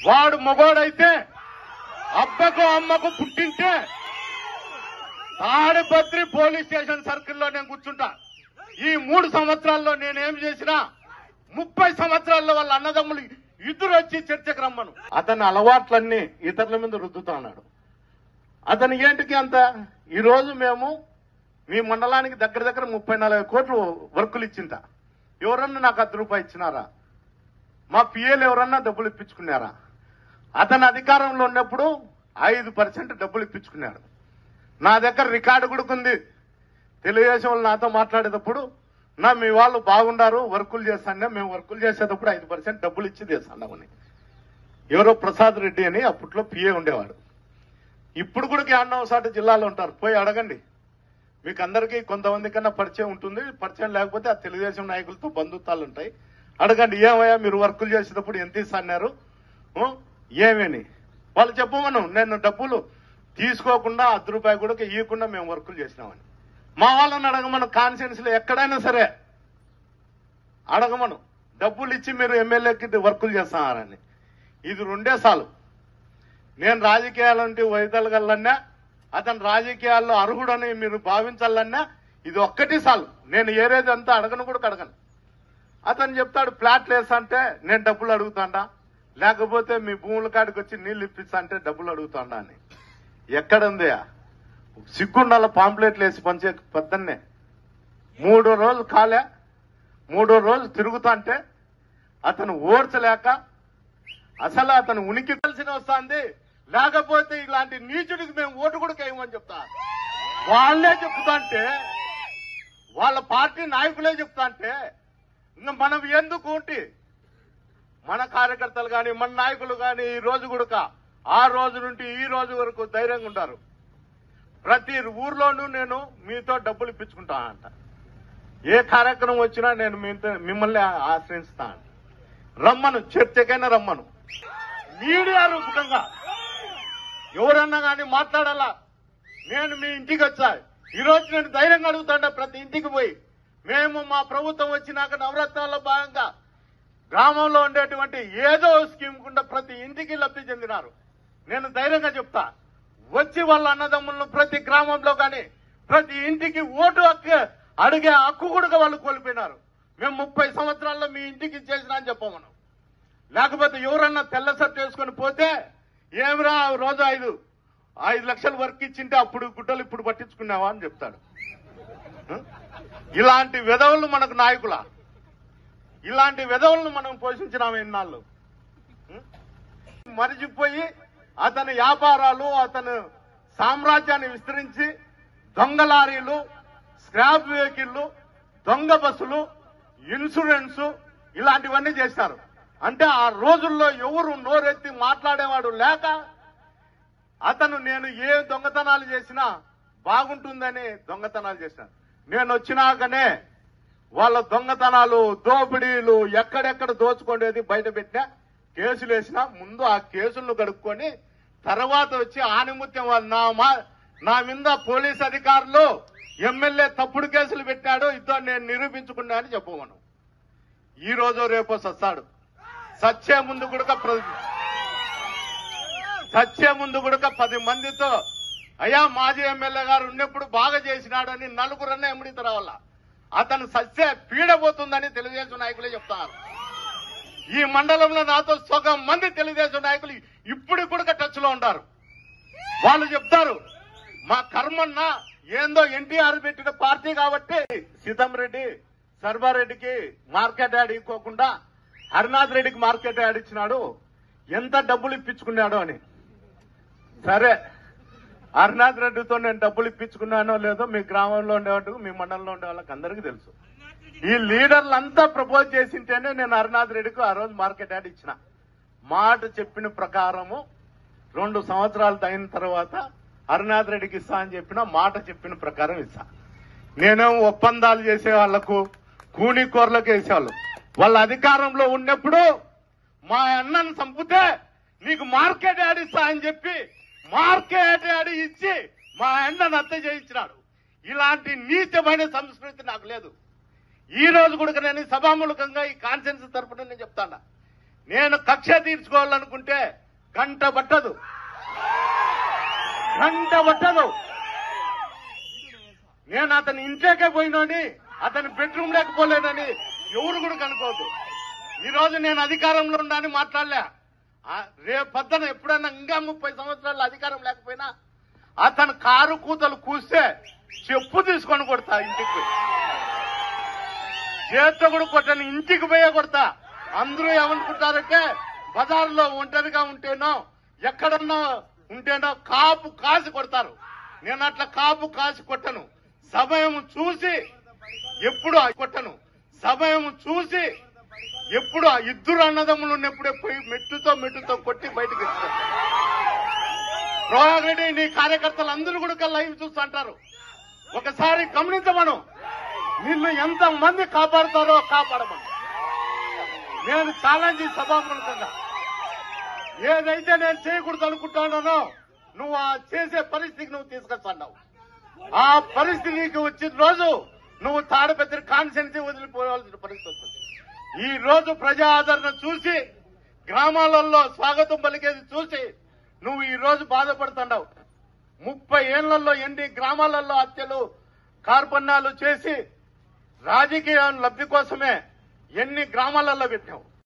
వాడు మగోడైతే అబ్బకు అమ్మకు పుట్టింటే Tadipatri police station సర్కిల్లో నేను కూర్చుంటా. ఈ 3 సంవత్సరాల్లో నేనేం చేసినా 30 సంవత్సరాల్లో వాళ్ళ అన్నదమ్ములు ఇద్దరు వచ్చి చర్చకు రమ్మను. అతని అలవాట్లన్నీ ఇతరుల మీద రుద్దుతా ఉన్నాడు. అతని ఏంటికి అంత? ఈరోజు మేము మీ మండలానికి దగ్గర 30-40 కోట్లు వర్కులు ఇచ్చింట. ఎవరన్నా నాకు 10 రూపాయలు ఇచ్చినారా? మా పిఏలు ఎవరన్నా డబ్బులు ఇప్పించుకున్నారా? అతని అధికారంలో ఉన్నప్పుడు 5% డబ్బులు ఇప్పించుకున్నాడు. నా దగ్గర రికార్డు కూడా ఉంది. తెలుగుదేశం వాళ్ళు నాతో మాట్లాడేటప్పుడు మీ వాళ్ళు బాగుండారు, వర్కులు చేస్తానే, మేము వర్కులు చేసేటప్పుడు 5% డబ్బులు ఇచ్చి చేస్తామని. ఎవరో ప్రసాద్ రెడ్డి అని అప్పట్లో పిఏ ఉండేవాడు. ఇప్పుడు కూడా యాన్నవసాటి జిల్లాలో ఉంటారు, పోయి అడగండి. మీకు అందరికీ కొంతమంది కన్నా పరిచయం ఉంటుంది. పరిచయం లేకపోతే ఆ తెలుగుదేశం నాయకులతో బంధుత్వాలు ఉంటాయి. అడగండి, ఏమయ్యా మీరు వర్కులు చేసేటప్పుడు ఎంత ఇస్తున్నారు ఏమని. వాళ్ళు చెప్పమను, నేను డబ్బులు తీసుకోకుండా 10 రూపాయలు కూడా ఇవ్వకుండా మేము వర్కులు చేసినామని. మా వాళ్ళని అడగమను, కాన్స్టిట్యున్సీలో ఎక్కడైనా సరే అడగమను, డబ్బులు ఇచ్చి మీరు ఎమ్మెల్యేకి వర్కులు చేస్తున్నారని. ఇది 2 సార్లు. నేను రాజకీయాలంటే వైదొలగాలన్నా, అతను రాజకీయాల్లో అర్హుడని మీరు భావించాలన్నా ఇది 1 సార్లు. నేను ఏరేదంతా అడగను కూడా అడగను. అతను చెప్తాడు ప్లాట్లు వేస్తా అంటే నేను డబ్బులు అడుగుతాడా, లేకపోతే మీ భూముల కాడికి వచ్చి నీళ్లు ఇప్పిస్తా అంటే డబ్బులు అడుగుతాడా అని. ఎక్కడుంది సిగ్గుండాల పాంప్లెట్లు వేసి పంచే పెద్దన్నే 3 రోజులు కాలే, 3వ రోజు తిరుగుతా అంటే అతను ఓర్చలేక అసలు అతను ఉనికి కలిసిన వస్తుంది. లేకపోతే ఇలాంటి నీచుడికి మేము ఓటు కూడా వేయమని చెప్తా. వాళ్ళే చెప్తా అంటే, వాళ్ళ పార్టీ నాయకులే చెప్తా అంటే ఇంకా మనం ఎందుకు ఉంటి? మన కార్యకర్తలు కానీ మన నాయకులు కానీ ఈ రోజు కూడా ఆ రోజు నుండి ఈ రోజు వరకు ధైర్యంగా ఉంటారు. ప్రతి ఊర్లోనూ నేను మీతో డబ్బులు ఇప్పించుకుంటానంట. ఏ కార్యక్రమం వచ్చినా నేను మిమ్మల్ని ఆశ్రయిస్తాను. రమ్మను, చర్చకైనా రమ్మను. మీడియా రూపకంగా ఎవరన్నా కానీ మాట్లాడాలా. నేను మీ ఇంటికి వచ్చా. ఈరోజు నేను ధైర్యంగా అడుగుతాను, ప్రతి ఇంటికి పోయి మేము మా ప్రభుత్వం వచ్చినాక నవరత్నాల్లో భాగంగా గ్రామంలో ఉండేటువంటి ఏదో స్కీమ్ కుండా ప్రతి ఇంటికి లబ్ధి చెందినారు. నేను ధైర్యంగా చెప్తా, వచ్చి వాళ్ళ అన్నదమ్ములను ప్రతి గ్రామంలో కానీ ప్రతి ఇంటికి ఓటు హక్కు అడిగే హక్కు కూడా వాళ్ళు కోల్పోయినారు. మేము 30 సంవత్సరాల్లో మీ ఇంటికి ఇచ్చేసినా అని చెప్పమను. లేకపోతే ఎవరన్నా తెల్ల షర్ట్ వేసుకొని పోతే ఏమిరా రోజు 5 లక్షలు వర్క్ ఇచ్చింటే అప్పుడు గుడ్డలు ఇప్పుడు పట్టించుకున్నావా అని చెప్తాడు. ఇలాంటి వెధవులు మనకు నాయకులా? ఇలాంటి వెధవులను మనం పోషించినాము ఎన్నాళ్ళు? మరిచిపోయి అతని వ్యాపారాలు, అతను సామ్రాజ్యాన్ని విస్తరించి దొంగ లారీలు, స్క్రాప్ వెహికల్లు, దొంగ బస్సులు, ఇన్సూరెన్స్ ఇలాంటివన్నీ చేశారు. అంటే ఆ రోజుల్లో ఎవరు నోరెత్తి మాట్లాడేవాడు లేక అతను నేను ఏ దొంగతనాలు చేసినా బాగుంటుందని దొంగతనాలు చేశాను. నేను వచ్చినాకనే వాళ్ళ దొంగతనాలు, దోపిడీలు ఎక్కడెక్కడ దోచుకునేది బయట పెట్టినా, కేసులు వేసినా ముందు ఆ కేసులను గడుపుకొని తర్వాత వచ్చి ఆనిముత్యం నా మీద పోలీస్ అధికారులు ఎమ్మెల్యే తప్పుడు కేసులు పెట్టాడు, ఇదో నేను నిరూపించుకున్నా అని చెప్పమను. ఈ రోజు రేపో సస్తాడు. సచ్చే ముందు కూడా 10 మందితో అయ్యా మాజీ ఎమ్మెల్యే గారు ఉన్నప్పుడు బాగా చేసినాడని నలుగురన్నా ఎమ్మిడితో రావాల. అతను సత్య పీడబోతుందని తెలుగుదేశం నాయకులే చెప్తారు. ఈ మండలంలో నాతో సగం మంది తెలుగుదేశం నాయకులు ఇప్పుడు కూడా టచ్ లో ఉంటారు. వాళ్ళు చెప్తారు మా కర్మన్నా ఏందో ఎన్టీఆర్ పెట్టిన పార్టీ కాబట్టి సీతంరెడ్డి సర్వారెడ్డికి మార్కెట్ యాడ్ ఇవ్వకుండా హరినాథ్ రెడ్డికి మార్కెట్ యాడ్ ఇచ్చినాడు, ఎంత డబ్బులు ఇప్పించుకున్నాడు అని. సరే, హరినాథ్ రెడ్డితో నేను డబ్బులు ఇప్పించుకున్నానో లేదో మీ గ్రామంలో ఉండేవాళ్ళు, మీ మండలంలో ఉండే వాళ్ళకి అందరికీ తెలుసు. ఈ లీడర్లంతా ప్రపోజ్ చేసింటేనే నేను హరినాథ్ రెడ్డికి ఆ రోజు మార్కెట్ యాడ్ ఇచ్చిన. మాట చెప్పిన ప్రకారము 2 సంవత్సరాలు అయిన తర్వాత హరినాథ్ రెడ్డికి ఇస్తా అని చెప్పిన మాట చెప్పిన ప్రకారం ఇస్తా. నేనేం ఒప్పందాలు చేసే వాళ్లకు, కూనీకోర్లకు వేసేవాళ్ళు. వాళ్ళ అధికారంలో ఉన్నప్పుడు మా అన్నను చంపితే నీకు మార్కెట్ యాడ్ ఇస్తా అని చెప్పి మార్కెట్ యాడ్ ఇచ్చి మా అన్నను హత్య చేయించినాడు. ఇలాంటి నీచమైన సంస్కృతి నాకు లేదు. ఈ రోజు కూడా నేను సభామూలకంగా ఈ కాన్ఫరెన్స్ తరపున నేను చెప్తాను, నేను కక్ష తీర్చుకోవాలనుకుంటే గంట పట్టదు. నేను అతని ఇంట్లోకే పోయినోని అతని బెడ్రూమ్ లేకపోలేనని ఎవరు కూడా కనుకోవద్దు. ఈ రోజు నేను అధికారంలో ఉన్నానని మాట్లాడలే. రేపు పొద్దున ఎప్పుడైనా ఇంకా 30 సంవత్సరాలు అధికారం లేకపోయినా అతను కారు కూతలు కూస్తే చెప్పు తీసుకొని కొడతా. ఇంటికి చేత్తో కూడా కొట్టని, ఇంటికి పోయే కొడతా. అందరూ ఏమనుకుంటారంటే బజార్లో ఒంటరిగా ఉంటేనో ఎక్కడన్నా ఉంటేనో కాపు కాసి కొడతారు. నేను అట్లా కాపు కాసి కొట్టను. సమయం చూసి ఎప్పుడు కొట్టను. సమయం చూసి ఎప్పుడు ఇద్దరు అన్నదమ్ములు ఉన్నప్పుడే పోయి మెట్టుతో కొట్టి బయటకు ఇస్తారు. ప్రభాకర్ రెడ్డి నీ కార్యకర్తలు అందరూ కూడా లైవ్ చూస్తుంటారు. ఒకసారి గమనించమను. నిన్ను ఎంత మంది కాపాడుతారో కాపాడమను. నేను ఛాలెంజ్ సభాముఖంగా ఏదైతే నేను చేయకూడదు అనుకుంటానో నువ్వు ఆ చేసే పరిస్థితికి నువ్వు తీసుకొస్తున్నావు. ఆ పరిస్థితికి వచ్చిన రోజు నువ్వు తాడిపత్రి కాన్స్టిట్యున్సీ వదిలిపోవాల్సిన పరిస్థితి వస్తుంది. ఈ రోజు ప్రజా ఆదరణ చూసి గ్రామాలలో స్వాగతం పలికేది చూసి నువ్వు ఈ రోజు బాధపడుతున్నావు. 30 ఏళ్లలో ఎన్ని గ్రామాలలో హత్యలు కార్పణ్యాలు చేసి రాజకీయ లబ్ధి కోసమే ఎన్ని గ్రామాలలో పెట్టావు.